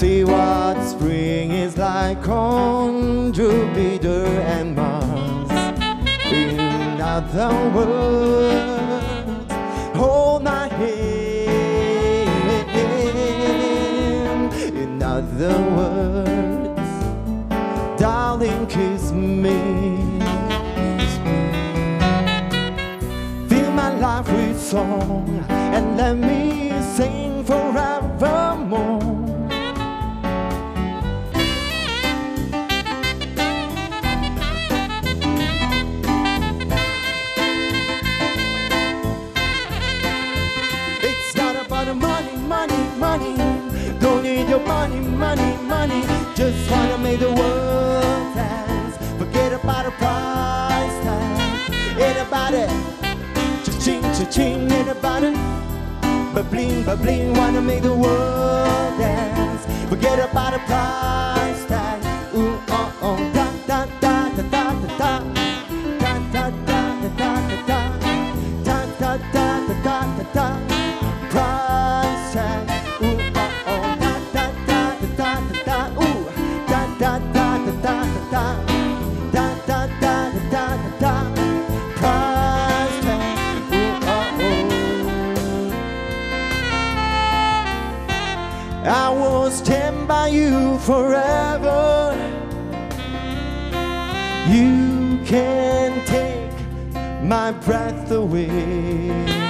see what spring is like on Jupiter and Mars. In other words, hold my hand. In other words, darling, kiss me. Fill my life with song and let me sing forevermore. It's not about the money, money, money. Don't need your money, money, money. Just wanna make the world dance. Forget about the price tag. Ain't about it. Cha-ching, cha-ching, ain't about it. Ba-bling, ba-bling, wanna make the world dance. Forget about the price tag. Ooh, oh, oh, da, da, da, da, da, da, da. Da, da, da, da, da, da, da. Da, da, da, da, da, da, da. Price tag. Ooh, oh, oh, da, da, da, da, da, da, da. Ooh, da, da, da, da, da, da, da. Da, da, da, da, da, da, da. Price tag. I will stand by you forever. You can't take my breath away.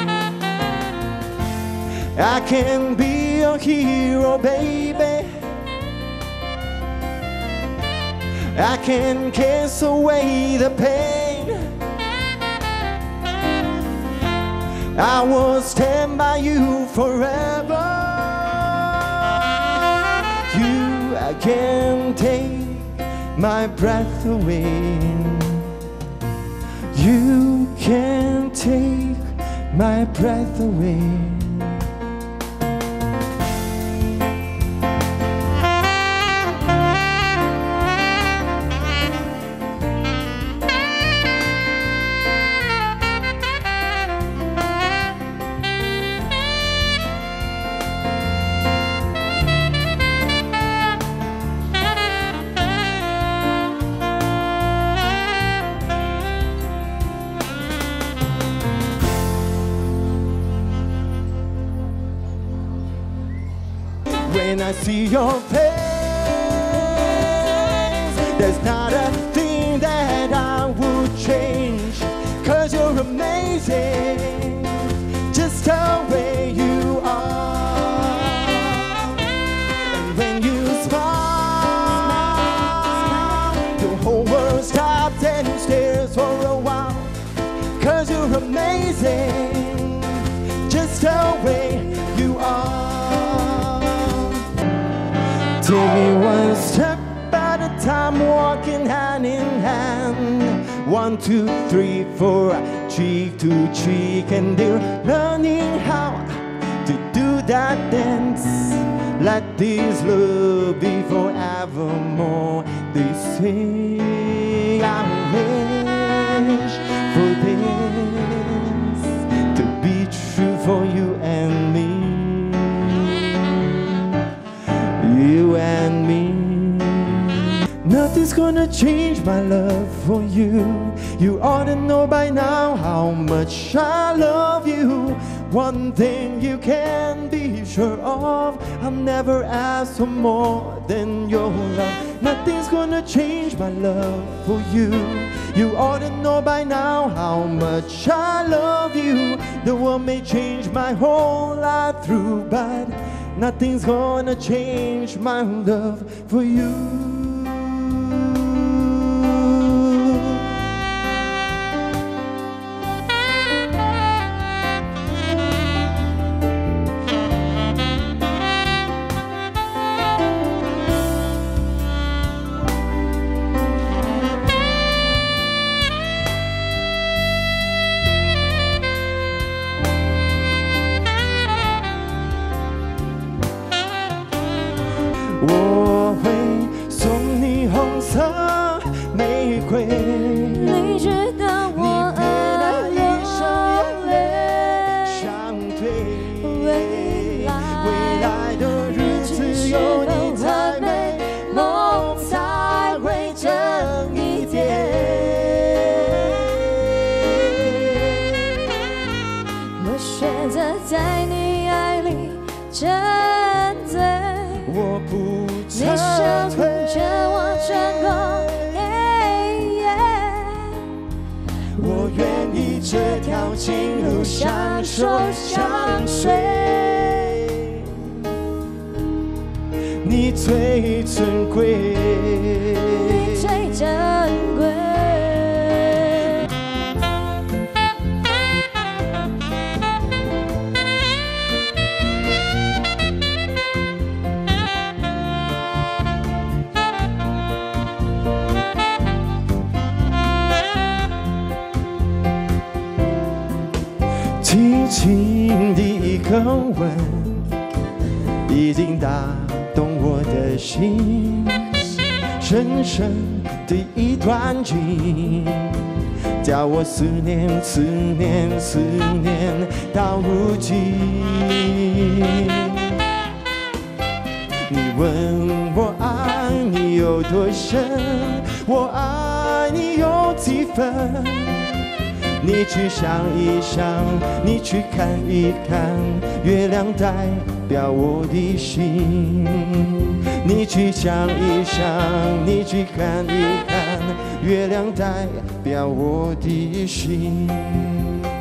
I can be your hero, baby. I can kiss away the pain. I will stand by you forever. I can't take my breath away. You can't take my breath away. When I see your face, there's not a thing that I would change. 'Cause you're amazing, just the way you are. And when you smile, the whole world stops and stares for a while. 'Cause you're amazing, just the way you are. Take me one step at a time, walking hand in hand. 1, 2, 3, 4, cheek to cheek, and they're learning how to do that dance. Let this love be forevermore. They say I wish for this to be true for you and me. You and me. Nothing's gonna change my love for you. You ought to know by now how much I love you. One thing you can be sure of, I'll never ask for more than your love. Nothing's gonna change my love for you. You ought to know by now how much I love you. The world may change my whole life through, but nothing's gonna change my love for you. Away so 情路相守相随，你最珍贵， 你最珍贵。 轻轻的一个吻，已经打动我的心，深深的一段情，叫我思念思念思念到如今。你问我爱你有多深，我爱你有几分？你去想一想，你去看一看，月亮代表我的心。你去想一想，你去看一看，月亮代表我的心。